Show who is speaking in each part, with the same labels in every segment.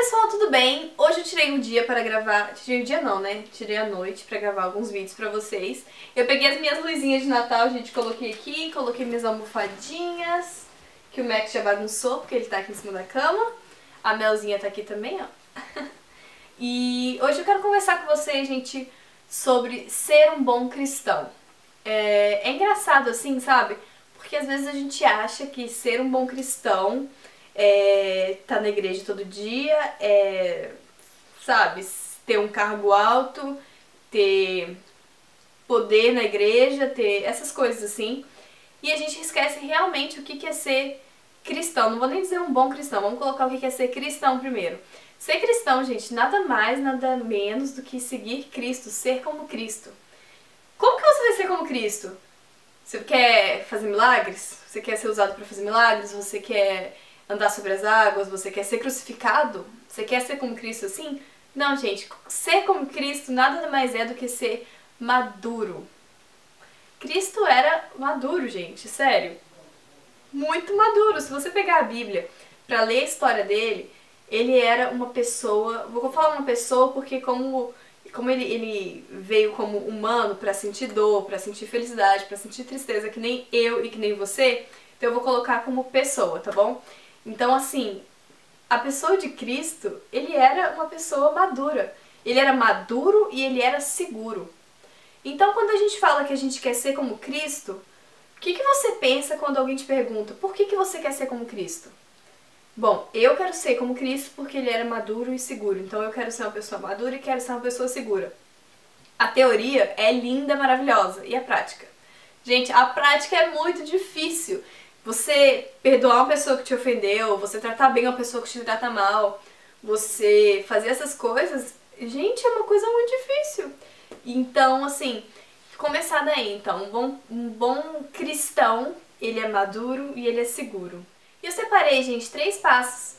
Speaker 1: pessoal, tudo bem? Hoje eu tirei um dia para gravar, tirei o dia não, né? Tirei a noite para gravar alguns vídeos pra vocês. Eu peguei as minhas luzinhas de Natal, gente, coloquei aqui, coloquei minhas almofadinhas, que o Max já bagunçou, porque ele tá aqui em cima da cama. A Melzinha tá aqui também, ó. E hoje eu quero conversar com vocês, gente, sobre ser um bom cristão. É engraçado assim, sabe? Porque às vezes a gente acha que ser um bom cristão tá na igreja todo dia, sabe, ter um cargo alto, ter poder na igreja, ter essas coisas assim. E a gente esquece realmente o que é ser cristão. Não vou nem dizer um bom cristão, vamos colocar o que é ser cristão primeiro. Ser cristão, gente, nada mais, nada menos do que seguir Cristo, ser como Cristo. Como que você vai ser como Cristo? Você quer fazer milagres? Você quer ser usado para fazer milagres? Você quer andar sobre as águas? Você quer ser crucificado? Você quer ser como Cristo assim? Não, gente, ser como Cristo nada mais é do que ser maduro. Cristo era maduro, gente, sério. Muito maduro. Se você pegar a Bíblia para ler a história dele, ele era uma pessoa... Vou falar uma pessoa porque como ele veio como humano para sentir dor, para sentir felicidade, para sentir tristeza, que nem eu e que nem você, então eu vou colocar como pessoa, tá bom? Então, assim, a pessoa de Cristo, ele era uma pessoa madura. Ele era maduro e ele era seguro. Então, quando a gente fala que a gente quer ser como Cristo, o que você pensa quando alguém te pergunta por que você quer ser como Cristo? Bom, eu quero ser como Cristo porque ele era maduro e seguro. Então eu quero ser uma pessoa madura e quero ser uma pessoa segura. A teoria é linda, maravilhosa. E a prática? Gente, a prática é muito difícil. Você perdoar uma pessoa que te ofendeu, você tratar bem uma pessoa que te trata mal, você fazer essas coisas, gente, é uma coisa muito difícil. Então, assim, começar daí. Então, um bom cristão, ele é maduro e ele é seguro. E eu separei, gente, 3 passos,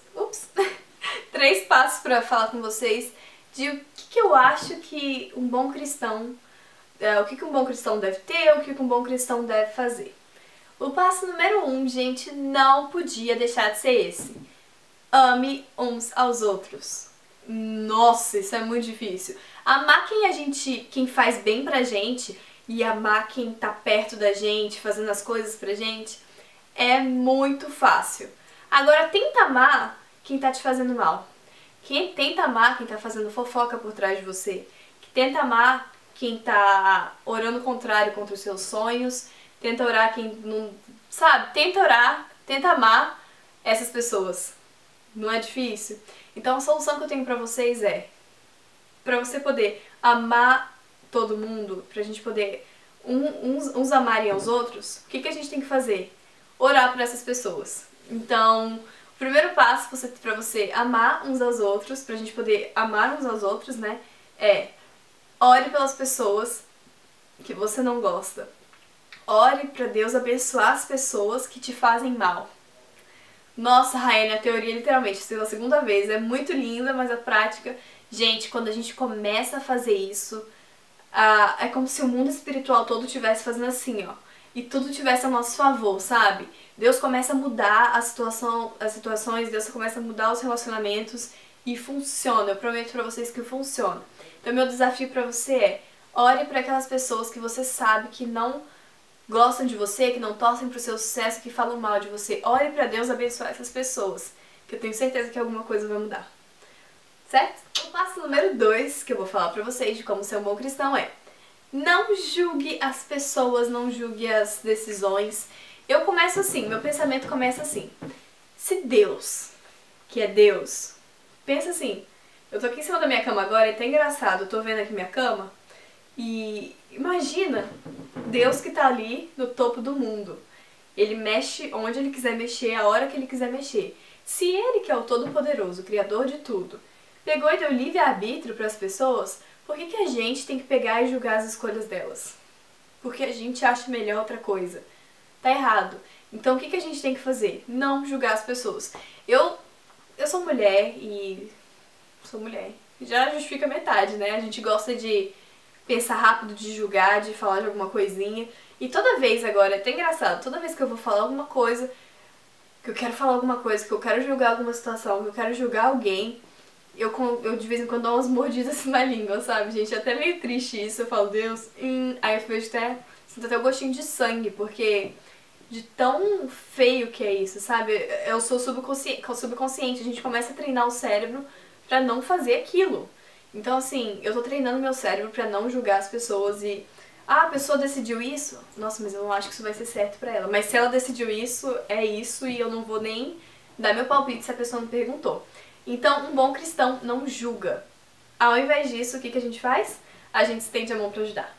Speaker 1: 3 passos pra falar com vocês de o que eu acho que um bom cristão, o que um bom cristão deve ter, o que um bom cristão deve fazer. O passo número 1, gente, não podia deixar de ser esse. Ame uns aos outros. Nossa, isso é muito difícil. Amar quem faz bem pra gente e amar quem tá perto da gente, fazendo as coisas pra gente, é muito fácil. Agora tenta amar quem tá te fazendo mal. Tenta amar quem tá fazendo fofoca por trás de você. Tenta amar quem tá orando contrário contra os seus sonhos. Tenta orar quem não... Sabe? Tenta orar, tenta amar essas pessoas. Não é difícil? Então a solução que eu tenho pra vocês é pra você poder amar todo mundo, pra gente poder uns amarem aos outros, o que a gente tem que fazer? Orar por essas pessoas. Então, o primeiro passo pra você amar uns aos outros, pra gente poder amar uns aos outros, né, é ore pelas pessoas que você não gosta. Ore pra Deus abençoar as pessoas que te fazem mal. Nossa, Raiane, a teoria literalmente, pela segunda vez, é muito linda, mas a prática... Gente, quando a gente começa a fazer isso, é como se o mundo espiritual todo estivesse fazendo assim, ó. E tudo tivesse a nosso favor, sabe? Deus começa a mudar as situações, Deus começa a mudar os relacionamentos e funciona. Eu prometo pra vocês que funciona. Então meu desafio pra você é, ore pra aquelas pessoas que você sabe que não gostam de você, que não torcem pro seu sucesso, que falam mal de você. Ore pra Deus abençoar essas pessoas, que eu tenho certeza que alguma coisa vai mudar. Certo? O passo número 2 que eu vou falar pra vocês de como ser um bom cristão é: não julgue as pessoas, não julgue as decisões. Eu começo assim, meu pensamento começa assim. Se Deus, que é Deus, pensa assim, eu tô aqui em cima da minha cama agora, é até engraçado, eu tô vendo aqui minha cama, e imagina Deus que tá ali no topo do mundo. Ele mexe onde ele quiser mexer, a hora que ele quiser mexer. Se ele, que é o Todo-Poderoso, o Criador de tudo, pegou e deu livre-arbítrio para as pessoas, por que a gente tem que pegar e julgar as escolhas delas? Porque a gente acha melhor outra coisa. Tá errado. Então o que a gente tem que fazer? Não julgar as pessoas. Eu sou mulher e... sou mulher. Já justifica metade, né? A gente gosta de pensar rápido, de julgar, de falar de alguma coisinha. E toda vez agora, é até engraçado, toda vez que eu vou falar alguma coisa, que eu quero falar alguma coisa, que eu quero julgar alguma situação, que eu quero julgar alguém, eu de vez em quando dou umas mordidas na língua, sabe, gente? É até meio triste isso, eu falo, Deus, aí eu vejo até, sinto até o gostinho de sangue, porque de tão feio que é isso, sabe? Eu sou subconsciente, a gente começa a treinar o cérebro pra não fazer aquilo. Então, assim, eu tô treinando meu cérebro pra não julgar as pessoas e... Ah, a pessoa decidiu isso? Nossa, mas eu não acho que isso vai ser certo pra ela. Mas se ela decidiu isso, é isso e eu não vou nem dar meu palpite se a pessoa não perguntou. Então, um bom cristão não julga. Ao invés disso, o que a gente faz? A gente estende a mão pra ajudar.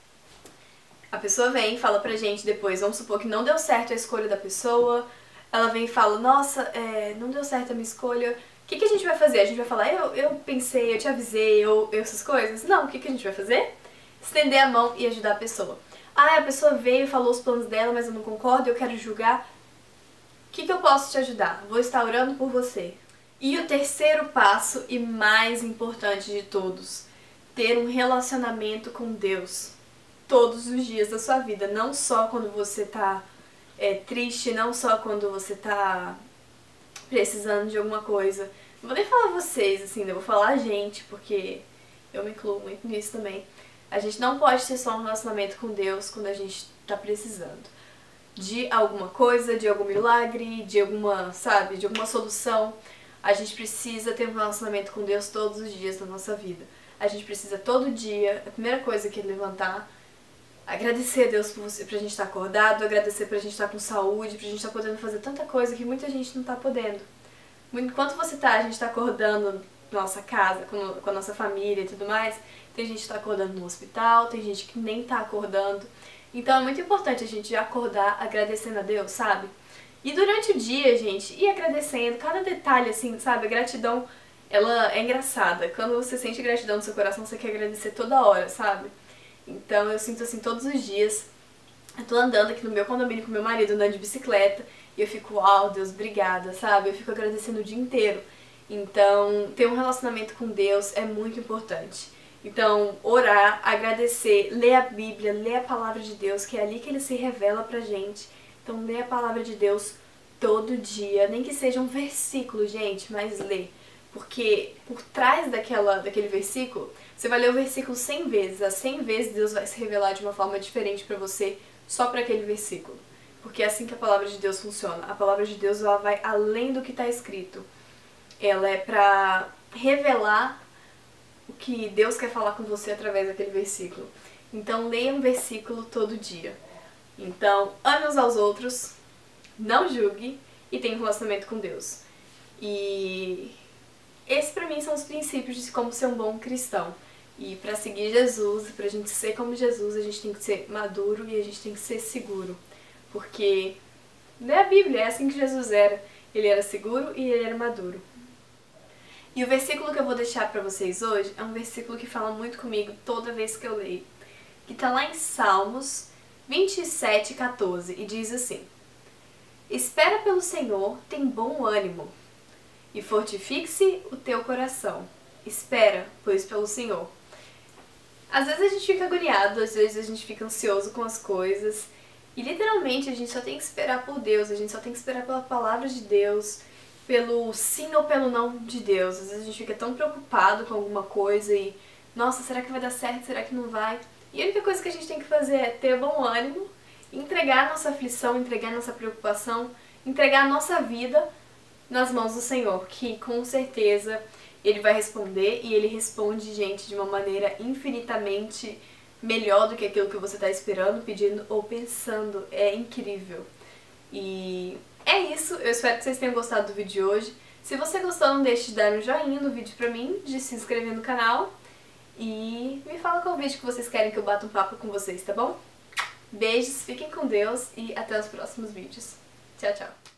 Speaker 1: A pessoa vem e fala pra gente depois, vamos supor que não deu certo a escolha da pessoa, ela vem e fala, nossa, não deu certo a minha escolha, o que a gente vai fazer? A gente vai falar, eu pensei, eu te avisei, eu essas coisas? Não, o que a gente vai fazer? Estender a mão e ajudar a pessoa. Ah, a pessoa veio e falou os planos dela, mas eu não concordo, eu quero julgar. O que eu posso te ajudar? Vou estar orando por você. E o terceiro passo e mais importante de todos, ter um relacionamento com Deus todos os dias da sua vida, não só quando você tá triste, não só quando você tá precisando de alguma coisa. Não vou nem falar vocês, assim, eu vou falar a gente, porque eu me incluo muito nisso também. A gente não pode ter só um relacionamento com Deus quando a gente tá precisando de alguma coisa, de algum milagre, de alguma, sabe, de alguma solução. A gente precisa ter um relacionamento com Deus todos os dias da nossa vida. A gente precisa todo dia, a primeira coisa que é levantar, agradecer a Deus pra gente estar acordado, agradecer pra gente estar com saúde, pra gente estar podendo fazer tanta coisa que muita gente não tá podendo. Enquanto a gente tá acordando na nossa casa, com a nossa família e tudo mais, tem gente que tá acordando no hospital, tem gente que nem tá acordando. Então é muito importante a gente acordar agradecendo a Deus, sabe? E durante o dia, gente, ir agradecendo, cada detalhe, assim, sabe? A gratidão, ela é engraçada. Quando você sente gratidão no seu coração, você quer agradecer toda hora, sabe? Então eu sinto assim todos os dias. Eu tô andando aqui no meu condomínio com meu marido, andando de bicicleta, e eu fico, uau, Deus, obrigada, sabe? Eu fico agradecendo o dia inteiro. Então, ter um relacionamento com Deus é muito importante. Então, orar, agradecer, ler a Bíblia, ler a Palavra de Deus, que é ali que Ele se revela pra gente. Então, ler a Palavra de Deus todo dia, nem que seja um versículo, gente, mas ler. Porque por trás daquele versículo, você vai ler o versículo 100 vezes. As 100 vezes Deus vai se revelar de uma forma diferente pra você, só para aquele versículo. Porque é assim que a Palavra de Deus funciona. A Palavra de Deus, ela vai além do que está escrito. Ela é pra revelar o que Deus quer falar com você através daquele versículo. Então, leia um versículo todo dia. Então, ame uns aos outros, não julgue e tenha um relacionamento com Deus. E esses pra mim são os princípios de como ser um bom cristão. E pra seguir Jesus, pra gente ser como Jesus, a gente tem que ser maduro e a gente tem que ser seguro. Porque lê a Bíblia, é assim que Jesus era. Ele era seguro e ele era maduro. E o versículo que eu vou deixar pra vocês hoje é um versículo que fala muito comigo toda vez que eu leio. Que tá lá em Salmos 27:14 e diz assim: Espera pelo Senhor, tem bom ânimo, e fortifique-se o teu coração. Espera, pois, pelo Senhor. Às vezes a gente fica agoniado, às vezes a gente fica ansioso com as coisas, e literalmente a gente só tem que esperar por Deus, a gente só tem que esperar pela palavra de Deus, pelo sim ou pelo não de Deus. Às vezes a gente fica tão preocupado com alguma coisa e, nossa, será que vai dar certo, será que não vai? E a única coisa que a gente tem que fazer é ter bom ânimo, entregar a nossa aflição, entregar a nossa preocupação, entregar a nossa vida nas mãos do Senhor, que com certeza Ele vai responder, e Ele responde, gente, de uma maneira infinitamente melhor do que aquilo que você está esperando, pedindo ou pensando. É incrível. E é isso, eu espero que vocês tenham gostado do vídeo de hoje. Se você gostou, não deixe de dar um joinha no vídeo pra mim, de se inscrever no canal e me fala qual vídeo que vocês querem que eu bata um papo com vocês, tá bom? Beijos, fiquem com Deus e até os próximos vídeos. Tchau, tchau!